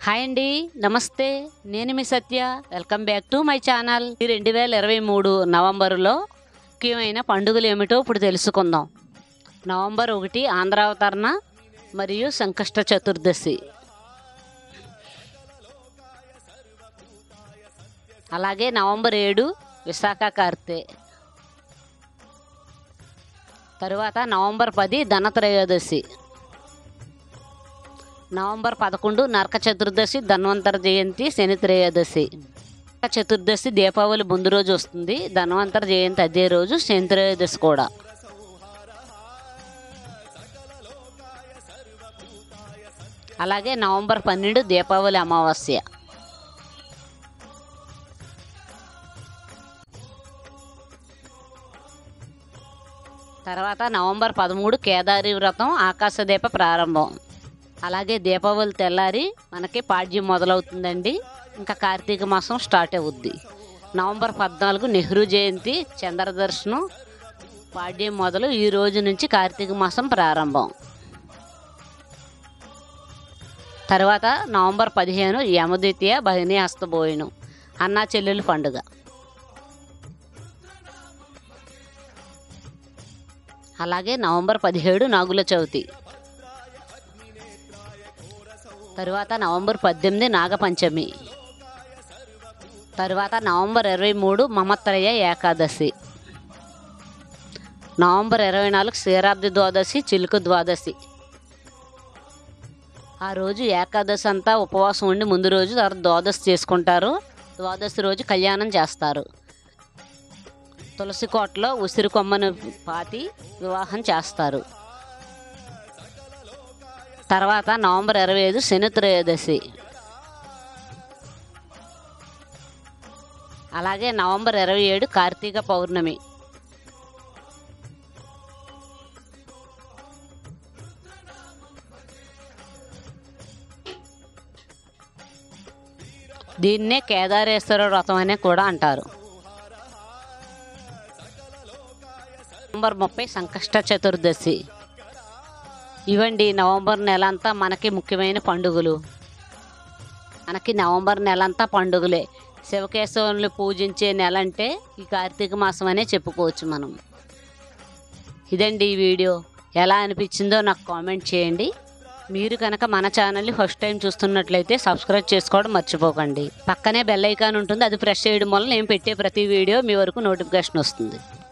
Hi అండి, నమస్తే. నేను మీ సత్య. Welcome back to my channel. 2023 నవంబరులో ముఖ్యమైన పండుగలు ఏమిటో ఇప్పుడు తెలుసుకుందాం. నవంబర్ 1 ఆంధ్రావతరణ మరియు సంకష్ట చతుర్దశి. అలాగే నవంబర్ 7 విశాఖ కార్తె. తరువాత నవంబర్ 10 ధనత్రయోదశి. నవంబర్ 11 నరక చతుర్దశి, ధన్వంతర జయంతి, శని త్రయోదశి. చతుర్దశి దీపావళి ముందు రోజు వస్తుంది. ధన్వంతర జయంతి అదే రోజు, శని త్రయోదశి కూడా. అలాగే నవంబర్ 12 దీపావళి అమావాస్య. తర్వాత నవంబర్ 13 కేదారి వ్రతం, ఆకాశదీప ప్రారంభం. అలాగే దీపావళి తెల్లారి మనకి పాడ్యం మొదలవుతుందండి. ఇంకా కార్తీక మాసం స్టార్ట్ అవుద్ది. నవంబర్ 14 నెహ్రూ జయంతి, చంద్రదర్శనం, పాడ్యం మొదలు. ఈ రోజు నుంచి కార్తీక మాసం ప్రారంభం. తర్వాత నవంబర్ 15 యమద్వితీయ, భగినీ హస్తభోజనం, అన్నా చెల్లెలు పండుగ. అలాగే నవంబర్ 17 నాగుల చవితి. తరువాత నవంబర్ 18 నాగపంచమి. తరువాత నవంబర్ 23 మమత్రయ ఏకాదశి. నవంబర్ 24 క్షీరాబ్ది ద్వాదశి, చిలుక ద్వాదశి. ఆ రోజు ఏకాదశి అంతా ఉపవాసం ఉండి ముందు రోజు తర్వాత ద్వాదశి చేసుకుంటారు. ద్వాదశి రోజు కళ్యాణం చేస్తారు. తులసి కోటలో ఉసిరి కొమ్మను పాతి వివాహం చేస్తారు. తర్వాత నవంబర్ 25 శని త్రయోదశి. అలాగే నవంబర్ 27 కార్తీక పౌర్ణమి. దీన్నే కేదారేశ్వర వ్రతం అనే కూడా అంటారు. నవంబర్ 30 సంకష్ట చతుర్దశి. ఇవండి నవంబర్ నెలంతా మనకి ముఖ్యమైన పండుగలు. మనకి నవంబర్ నెలంతా పండుగలే. శివకేశవుల్ని పూజించే నెల అంటే ఈ కార్తీక మాసం అనే చెప్పుకోవచ్చు మనం. ఇదండి ఈ వీడియో. ఎలా అనిపించిందో నాకు కామెంట్ చేయండి. మీరు కనుక మన ఛానల్ని ఫస్ట్ టైం చూస్తున్నట్లయితే సబ్స్క్రైబ్ చేసుకోవడం మర్చిపోకండి. పక్కనే బెల్ ఐకాన్ ఉంటుంది, అది ప్రెస్ చేయడం వల్ల నేను పెట్టే ప్రతి వీడియో మీ వరకు నోటిఫికేషన్ వస్తుంది.